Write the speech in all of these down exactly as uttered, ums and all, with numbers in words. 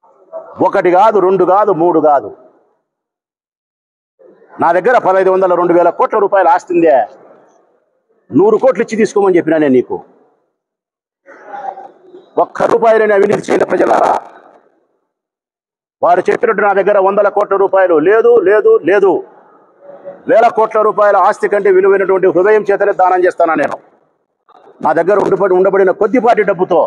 ఒకటి కాదు, రెండు కాదు, మూడు కాదు. నా దగ్గర పదహైదు వందల రెండు వేల కోట్ల రూపాయల ఆస్తుందే. నూరు కోట్లు ఇచ్చి తీసుకోమని చెప్పినా నేను నీకు. ఒక్క రూపాయలని అవినీతి చేయని ప్రజలారా. వారు చెప్పినట్టు నా దగ్గర వందల కోట్ల రూపాయలు లేదు లేదు లేదు. వేల కోట్ల రూపాయల ఆస్తి కంటే విలువైనటువంటి హృదయం చేతనే దానం చేస్తానా నేను. నా దగ్గర ఉండిపడి ఉండబడిన కొద్దిపాటి డబ్బుతో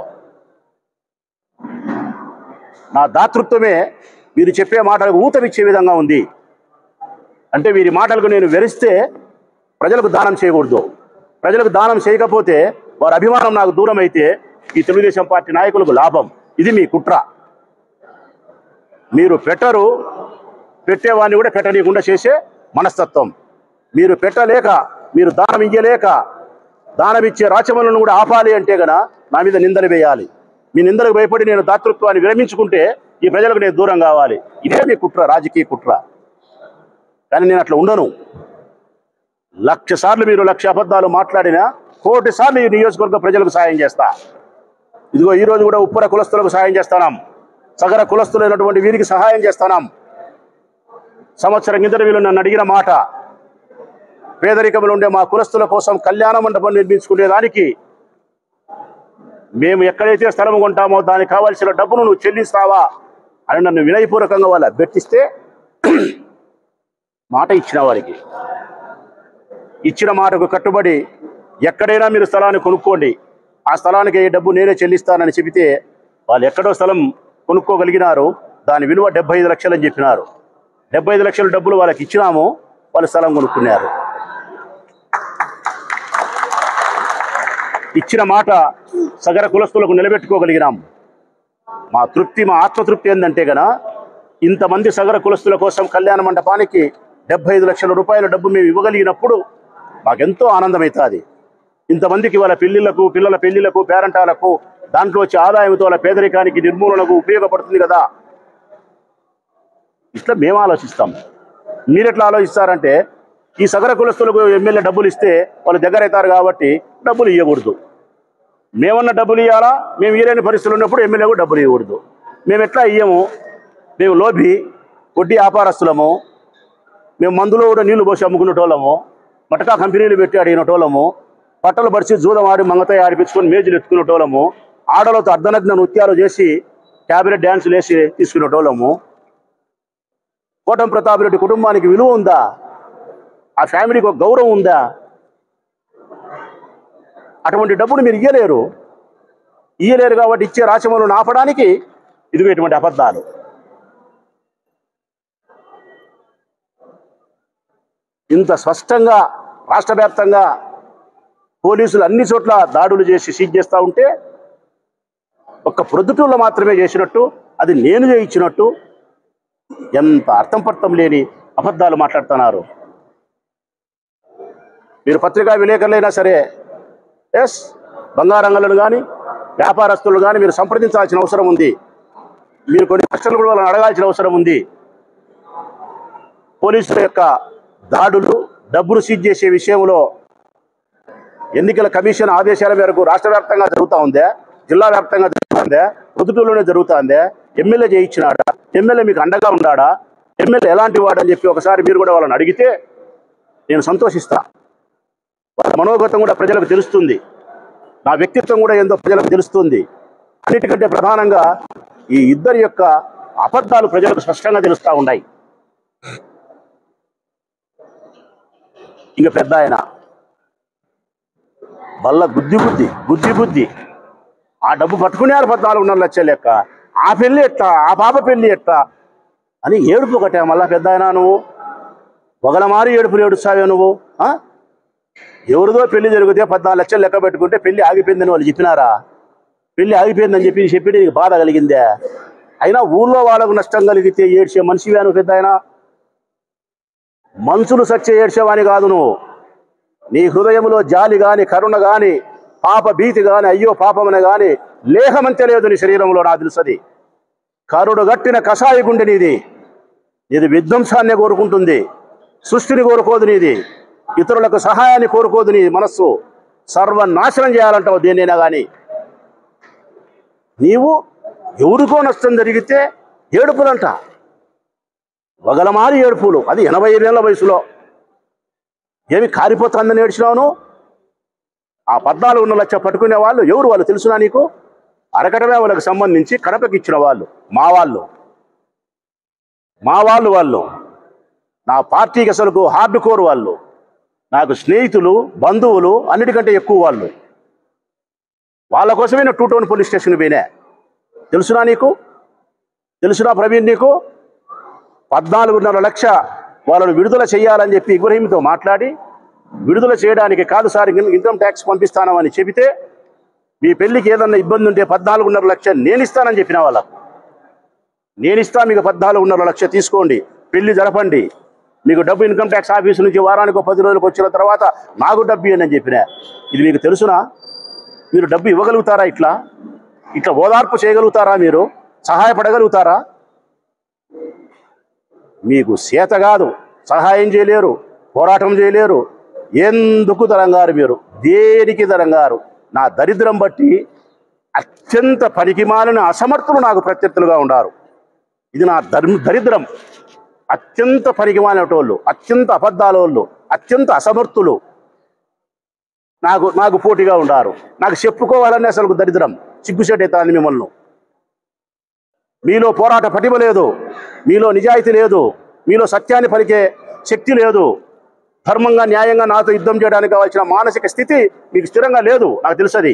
నా దాతృత్వమే వీరు చెప్పే మాటలకు ఊతమిచ్చే విధంగా ఉంది. అంటే వీరి మాటలకు నేను వెరిస్తే ప్రజలకు దానం చేయకూడదు. ప్రజలకు దానం చేయకపోతే వారి అభిమానం నాకు దూరం అయితే ఈ తెలుగుదేశం పార్టీ నాయకులకు లాభం. ఇది మీ కుట్ర. మీరు పెట్టరు, పెట్టేవాడిని కూడా పెట్టనీయకుండా చేసే మనస్తత్వం. మీరు పెట్టలేక, మీరు దానం ఇయ్యలేక, దానం ఇచ్చే రాచమలను కూడా ఆపాలి అంటే గన నా మీద నిందలు వేయాలి. మీ నిందలకు భయపడి నేను దాతృత్వాన్ని విరమించుకుంటే ఈ ప్రజలకు నేను దూరం కావాలి. ఇదే మీ కుట్ర, రాజకీయ కుట్ర. కానీ నేను అట్లా ఉండను. లక్ష సార్లు మీరు లక్ష అబద్ధాలు మాట్లాడినా కోటి సార్లు ఈ నియోజకవర్గ ప్రజలకు సాయం చేస్తా. ఇదిగో ఈరోజు కూడా ఉప్పర కులస్తులకు సాయం చేస్తాం. సగర కులస్తులైనటువంటి వీరికి సహాయం చేస్తాం. సంవత్సరం కిందట వీళ్ళు నన్ను అడిగిన మాట, పేదరికంలో ఉండే మా కులస్తుల కోసం కళ్యాణ మండపం నిర్మించుకునేదానికి మేము ఎక్కడైతే స్థలం కొంటామో దానికి కావాల్సిన డబ్బును నువ్వు చెల్లిస్తావా అని నన్ను వినయపూర్వకంగా వాళ్ళు అభ్యర్థిస్తే మాట ఇచ్చిన వారికి, ఇచ్చిన మాటకు కట్టుబడి ఎక్కడైనా మీరు స్థలాన్ని కొనుక్కోండి, ఆ స్థలానికి డబ్బు నేనే చెల్లిస్తానని చెబితే వాళ్ళు ఎక్కడో స్థలం కొనుక్కోగలిగినారు. దాని విలువ డెబ్బై ఐదు లక్షలు అని చెప్పినారు. డెబ్బై ఐదు లక్షల డబ్బులు వాళ్ళకి ఇచ్చినాము, వాళ్ళు స్థలం కొనుక్కున్నారు. ఇచ్చిన మాట సగర కులస్తులకు నిలబెట్టుకోగలిగినాం. మా తృప్తి, మా ఆత్మతృప్తి ఏంటంటే గన ఇంతమంది సగర కులస్తుల కోసం కళ్యాణ మండపానికి డెబ్బై ఐదు లక్షల రూపాయల డబ్బు మేము ఇవ్వగలిగినప్పుడు మాకెంతో ఆనందమవుతుంది. ఇంతమందికి వాళ్ళ పెళ్లిళ్లకు, పిల్లల పెళ్లిళ్లకు, పేరంటాలకు దాంట్లో వచ్చే ఆదాయంతో వాళ్ళ పేదరికానికి నిర్మూలనకు ఉపయోగపడుతుంది కదా. ఇట్లా మేము ఆలోచిస్తాం. మీరెట్లా ఆలోచిస్తారంటే ఈ సగర కులస్తులకు ఎమ్మెల్యే డబ్బులు ఇస్తే వాళ్ళు దగ్గర అవుతారు కాబట్టి డబ్బులు ఇవ్వకూడదు. మేమన్నా డబ్బులు ఇవ్వాలా? మేము ఇవ్వలేని పరిస్థితులు ఉన్నప్పుడు ఎమ్మెల్యేకు డబ్బులు ఇవ్వకూడదు. మేము ఎట్లా ఇయ్యము? మేము లోబి వడ్డీ వ్యాపారస్తులము. మేము మందులో కూడా నీళ్లు పోసి అమ్ముకునేటోళ్ళము, మటకా కంపెనీలు పెట్టి అడిగినటోళ్ళము, పట్టలు పరిచి జూదం ఆడి మంగతాయి ఆడిపించుకొని మేజులు ఎత్తుకునేటోళ్ళము, ఆడలతో అర్ధనగ్న నృత్యాలు చేసి క్యాబినెట్ డ్యాన్సులు వేసి తీసుకునేటోళ్ళము. కోటం ప్రతాప్ రెడ్డి కుటుంబానికి విలువ ఉందా? ఆ ఫ్యామిలీకి ఒక గౌరవం ఉందా? అటువంటి డబ్బును మీరు ఇయ్యలేరు. ఇయ్యలేరు కాబట్టి ఇచ్చే రాచమలను ఆపడానికి ఇదిగో ఇటువంటి అబద్ధాలు. ఇంత స్పష్టంగా రాష్ట్ర వ్యాప్తంగా పోలీసులు అన్ని చోట్ల దాడులు చేసి సీజ్ చేస్తూ ఉంటే ఒక్క ప్రొద్దుటూరులో మాత్రమే చేసినట్టు, అది నేను చేయించినట్టు ఎంత అర్థం పర్థం లేని అబద్ధాలు మాట్లాడుతున్నారు. మీరు పత్రికా విలేకరులైనా సరే, ఎస్ బంగారంగలను కానీ వ్యాపారస్తులు కానీ మీరు సంప్రదించాల్సిన అవసరం ఉంది. మీరు కొన్ని ప్రశ్నలు కూడా వాళ్ళని అడగాల్సిన అవసరం ఉంది. పోలీసుల యొక్క దాడులు, డబ్బులు సీజ్ చేసే విషయంలో ఎన్నికల కమిషన్ ఆదేశాల మేరకు రాష్ట్ర వ్యాప్తంగా జరుగుతూ ఉందే, జిల్లా వ్యాప్తంగా జరుగుతుందే, ప్రొద్దుటూరులోనే జరుగుతుందే? ఎమ్మెల్యే చేయించినాడా? ఎమ్మెల్యే మీకు అండగా ఉన్నాడా? ఎమ్మెల్యే ఎలాంటి వాడని చెప్పి ఒకసారి మీరు కూడా వాళ్ళని అడిగితే నేను సంతోషిస్తా. వాళ్ళ మనోగతం కూడా ప్రజలకు తెలుస్తుంది, నా వ్యక్తిత్వం కూడా ఏందో ప్రజలకు తెలుస్తుంది. అన్నిటికంటే ప్రధానంగా ఈ ఇద్దరి యొక్క అబద్ధాలు ప్రజలకు స్పష్టంగా తెలుస్తూ ఉన్నాయి. ఇంకా పెద్ద ఆయన బల్ల గుద్ది బుద్ధి బుద్ధి బుద్ధి ఆ డబ్బు పట్టుకునేవారు పద్నాలుగున్నర లక్షల లెక్క. ఆ పెళ్ళి ఎట్లా, ఆ పాప పెళ్ళి ఎట్లా అని ఏడుపు ఒకటే. మళ్ళా పెద్ద ఆయన నువ్వు పొగలమారి ఏడుపులు ఏడుస్తావే నువ్వు. ఎవరిదో పెళ్లి జరిగితే పద్నాలుగు లక్షలు లెక్క పెట్టుకుంటే పెళ్లి ఆగిపోయిందని వాళ్ళు చెప్పినారా? పెళ్లి ఆగిపోయిందని చెప్పి చెప్పి నీకు బాధ కలిగిందే? అయినా ఊళ్ళో వాళ్ళకు నష్టం కలిగితే ఏడ్చే మనిషివే నువ్వు పెద్ద ఆయన. మనుషులు సచ్చే ఏడ్చేవాని కాదు నువ్వు. నీ హృదయంలో జాలి కానీ, కరుణ కానీ, పాప భీతి కానీ, అయ్యో పాపమని కానీ లేహమంతే లేదు నీ శరీరంలో. నాకు తెలుసది. కరుడు గట్టిన కషాయ గుండె నీది. ఇది విధ్వంసాన్ని కోరుకుంటుంది, సృష్టిని కోరుకోదు నీది. ఇతరులకు సహాయాన్ని కోరుకోదు నీ మనస్సు. సర్వనాశనం చేయాలంటావు దేన్నైనా కానీ. నీవు ఎవరికో నష్టం జరిగితే ఏడుపులంట, వగలమారి ఏడుపులు, అది ఎనభై ఐదేళ్ల వయసులో. ఏమి కారిపోతుందని ఏడ్చినావును? ఆ పద్నాలుగున్నర లక్ష పట్టుకునే వాళ్ళు ఎవరు? వాళ్ళు తెలుసునా నీకు? అరకటమే వాళ్ళకి సంబంధించి కడపకి ఇచ్చిన వాళ్ళు, మా వాళ్ళు మా వాళ్ళు వాళ్ళు నా పార్టీకి అసలు హార్డ్ కోర్ వాళ్ళు, నాకు స్నేహితులు, బంధువులు, అన్నిటికంటే ఎక్కువ వాళ్ళు. వాళ్ళ కోసమే నేను టూ టౌన్ పోలీస్ స్టేషన్ పోయినా. తెలుసునా నీకు? తెలుసునా ప్రవీణ్ నీకు? పద్నాలుగున్నర లక్ష వాళ్ళను విడుదల చేయాలని చెప్పి ఇబ్రహీంతో మాట్లాడి, విడుదల చేయడానికి కాదు సార్ ఇన్కమ్ ట్యాక్స్ పంపిస్తానని చెబితే, మీ పెళ్లికి ఏదన్నా ఇబ్బంది ఉంటే పద్నాలుగున్నర లక్ష నేను ఇస్తానని చెప్పిన వాళ్ళకు. నేను ఇస్తా, మీకు పద్నాలుగున్నర లక్ష తీసుకోండి, పెళ్లి జరపండి, మీకు డబ్బు ఇన్కమ్ ట్యాక్స్ ఆఫీసు నుంచి వారానికి పది రోజులకు వచ్చిన తర్వాత నాకు డబ్బు ఇవ్వండి అని చెప్పిన. ఇది మీకు తెలుసునా? మీరు డబ్బు ఇవ్వగలుగుతారా? ఇట్లా ఇట్లా ఓదార్పు చేయగలుగుతారా? మీరు సహాయపడగలుగుతారా? మీకు చేత కాదు, సహాయం చేయలేరు, పోరాటం చేయలేరు. ఎందుకు తరంగారు మీరు? దేనికి తరంగారు? నా దరిద్రం బట్టి అత్యంత పనికిమాలిన అసమర్థులు నాకు ప్రత్యర్థులుగా ఉన్నారు. ఇది నా దరిద్రం. అత్యంత పనికిమాలినటోళ్ళు, అత్యంత అబద్ధాలోళ్ళు, అత్యంత అసమర్థులు నాకు నాకు పోటీగా ఉండారు. నాకు చెప్పుకోవాలని అసలు దరిద్రం, సిగ్గుసేట్ అవుతుంది మిమ్మల్ని. మీలో పోరాట పటిమ లేదు, మీలో నిజాయితీ లేదు, మీలో సత్యాన్ని పలికే శక్తి లేదు, ధర్మంగా న్యాయంగా నాతో యుద్ధం చేయడానికి కావాల్సిన మానసిక స్థితి మీకు స్థిరంగా లేదు. నాకు తెలుసది.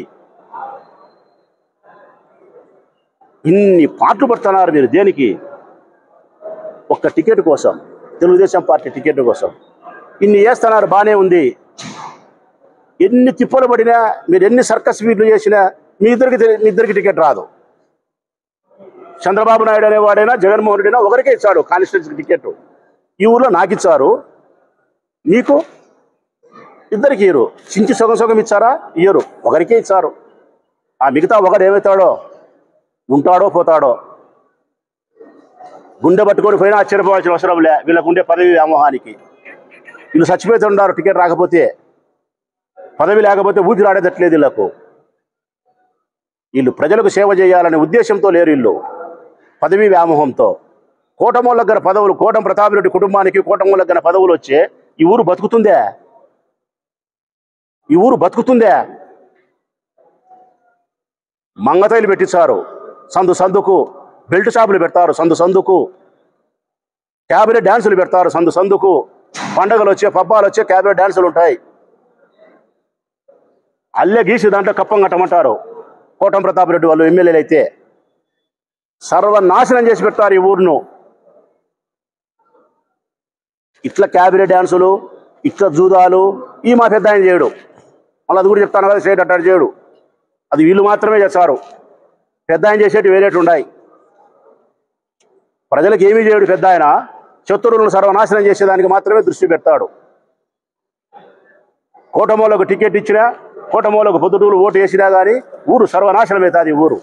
ఇన్ని పాటలు పడుతున్నారు మీరు దేనికి? ఒక్క టికెట్ కోసం, తెలుగుదేశం పార్టీ టికెట్ కోసం ఇన్ని చేస్తున్నారు. బాగానే ఉంది. ఎన్ని తిప్పలు పడినా, మీరు ఎన్ని సర్కస్ వీళ్ళు చేసినా మీ ఇద్దరికి మీ ఇద్దరికి టికెట్ రాదు. చంద్రబాబు నాయుడు అనేవాడైనా జగన్మోహన్ రెడ్డి అయినా ఒకరికే ఇచ్చాడు కాన్స్టిట్యూన్సీ టికెట్. ఈ ఊర్లో నాకు ఇచ్చారు, నీకు ఇద్దరికి ఇయ్యరు. చించి సగం సగం ఇచ్చారా? ఇయ్యరు, ఒకరికే ఇచ్చారు. ఆ మిగతా ఒకరు ఏమవుతాడో, ఉంటాడో పోతాడో. గుండె పట్టుకొని పోయినా ఆశ్చర్యపోవాల్సిన అవసరం లే. వీళ్ళకు ఉండే పదవి వ్యామోహానికి వీళ్ళు చచ్చిపోతున్నారు. టికెట్ రాకపోతే, పదవి లేకపోతే ఊపిరాడేదట్లేదు వీళ్ళకు. వీళ్ళు ప్రజలకు సేవ చేయాలనే ఉద్దేశంతో లేరు. వీళ్ళు పదవి వ్యామోహంతో. కోటమూళ్ళకు గల పదవులు, కోటం ప్రతాపిరెడ్డి కుటుంబానికి కోటమూళ్ళకు గల పదవులు వచ్చే ఈ ఊరు బతుకుతుందే? ఈ ఊరు బతుకుతుందే? మంగతైలు పెట్టించారు, సందు సందుకు బెల్ట్ షాపులు పెడతారు, సందు సందుకు క్యాబరే డ్యాన్సులు పెడతారు, సందు సందుకు పండగలు వచ్చే పబ్బాలు వచ్చే క్యాబరే డ్యాన్సులు ఉంటాయి. అల్లె గీసి దాంట్లో కప్పం కట్టమంటారు. కోటం ప్రతాపరెడ్డి వాళ్ళు ఎమ్మెల్యేలు అయితే సర్వనాశనం చేసి పెడతారు ఈ ఊరును. ఇట్లా క్యాబరే డ్యాన్సులు, ఇట్లా జూదాలు ఈ మా పెద్ద ఆయన చేయడు. మళ్ళీ అది కూడా చెప్తాను కదా, చేయడు అట్టాడు చేయడు. అది వీళ్ళు మాత్రమే చేస్తారు. పెద్ద ఆయన చేసేటి వేరేటి ఉన్నాయి. ప్రజలకు ఏమీ చేయడు పెద్ద ఆయన. శత్రువులను సర్వనాశనం చేసేదానికి మాత్రమే దృష్టి పెడతాడు. కోటమూలకు టికెట్ ఇచ్చినా, కోటమూలకు పొద్దుటూరు ఓటు వేసినా కానీ ఊరు సర్వనాశనం అవుతుంది. ఊరు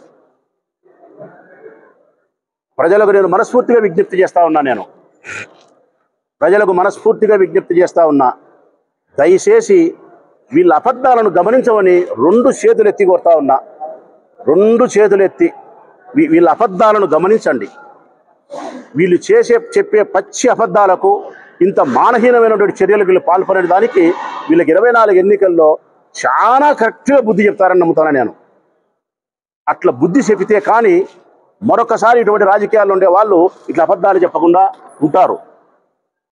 ప్రజలకు నేను మనస్ఫూర్తిగా విజ్ఞప్తి చేస్తా ఉన్నా. నేను ప్రజలకు మనస్ఫూర్తిగా విజ్ఞప్తి చేస్తా ఉన్నా, దయచేసి వీళ్ళ అబద్ధాలను గమనించమని రెండు చేతులు ఎత్తి కొడతా ఉన్నా. రెండు చేతులు ఎత్తి వీళ్ళ అబద్ధాలను గమనించండి. వీళ్ళు చేసే చెప్పే పచ్చి అబద్ధాలకు, ఇంత మానహీనమైనటువంటి చర్యలకు వీళ్ళు పాల్పడే దానికి వీళ్ళకి ఇరవై నాలుగు ఎన్నికల్లో చాలా కరెక్ట్గా బుద్ధి చెప్తారని నమ్ముతాను నేను. అట్లా బుద్ధి చెబితే కానీ మరొకసారి ఇటువంటి రాజకీయాల్లో ఉండే వాళ్ళు ఇట్లా అబద్ధాలు చెప్పకుండా ఉంటారు.